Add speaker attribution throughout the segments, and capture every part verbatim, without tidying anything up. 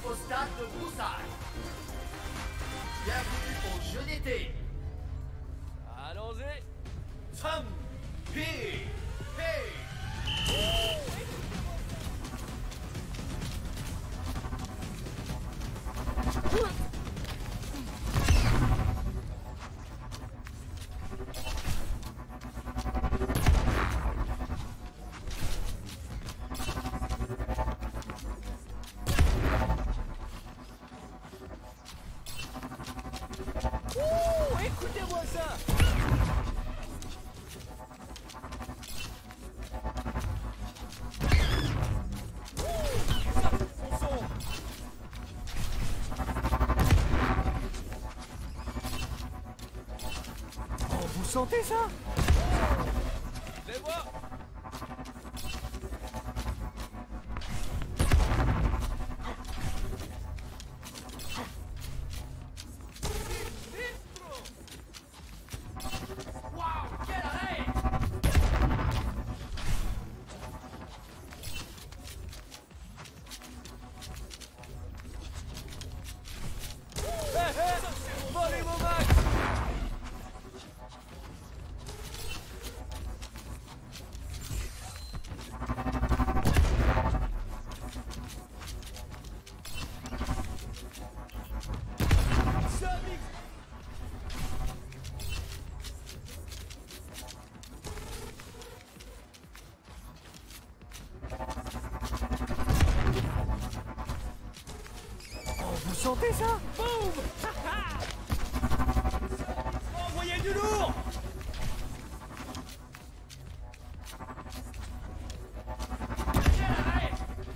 Speaker 1: au stade de Broussailles. Bienvenue au jeu d'été.
Speaker 2: Allons-y.
Speaker 1: Sam, Pi, Hey.
Speaker 2: Ouh, écoutez-moi ça.
Speaker 3: Vous sentez ça?
Speaker 2: Les vois.
Speaker 1: Waouh, quel arrêt!
Speaker 2: Hé hé, volez vos max.
Speaker 3: Vous sentez ça?
Speaker 2: Boum. Envoyez du lourd.
Speaker 1: Quel arrêt!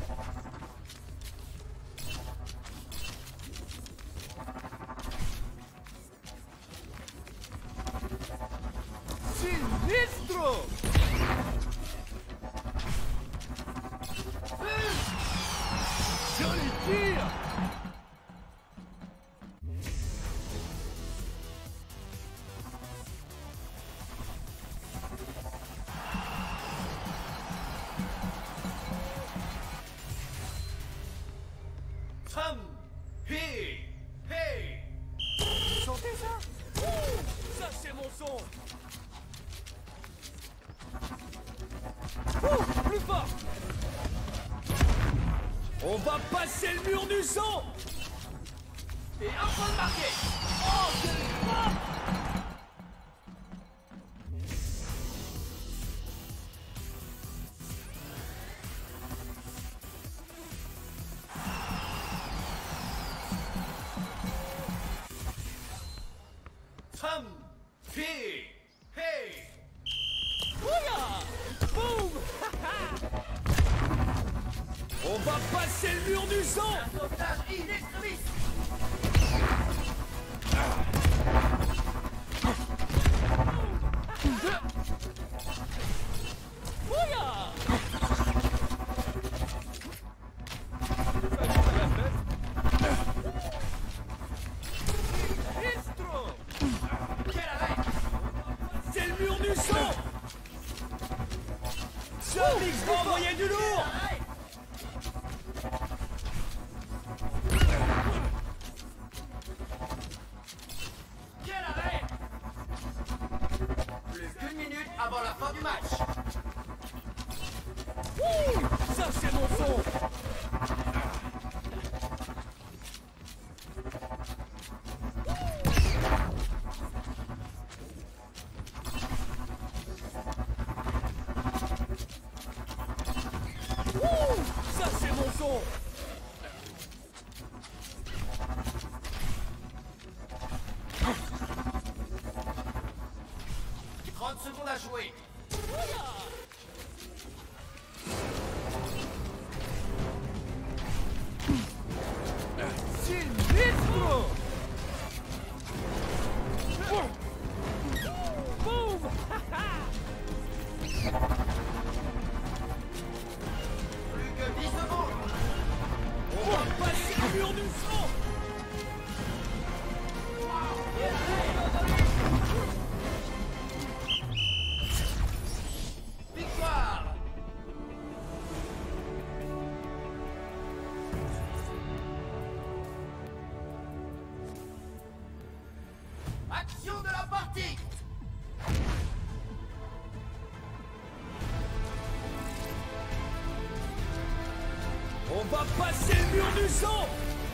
Speaker 2: Sinistro. Joli tir.
Speaker 1: Sam, Pi, Hey.
Speaker 3: Vous sentez ça?
Speaker 2: Ça c'est mon son. Ouh, plus fort. On va passer le mur du son.
Speaker 1: Et un point de marqué.
Speaker 2: Oh, quel frappe.
Speaker 1: Sam, Pi, Hey.
Speaker 2: Ouya. Boum. On va passer le mur du son.
Speaker 1: Un sauvetage in extremis.
Speaker 2: Ouya. Sinistro.
Speaker 1: Quel arrêt!
Speaker 2: C'est le mur du son. Charlie, envoyez du lourd.
Speaker 1: Arrêt! Quel arrêt! Plus qu'une minute avant la fin du match.
Speaker 2: Ouh, ça c'est mon son. Ouh, ça c'est mon son.
Speaker 1: trente secondes à jouer.
Speaker 2: Sinistro. Boum.
Speaker 1: Plus que dix secondes.
Speaker 2: On va passer le mur du son.
Speaker 1: Victoire! tour de la partie.
Speaker 2: On va passer le mur du sang.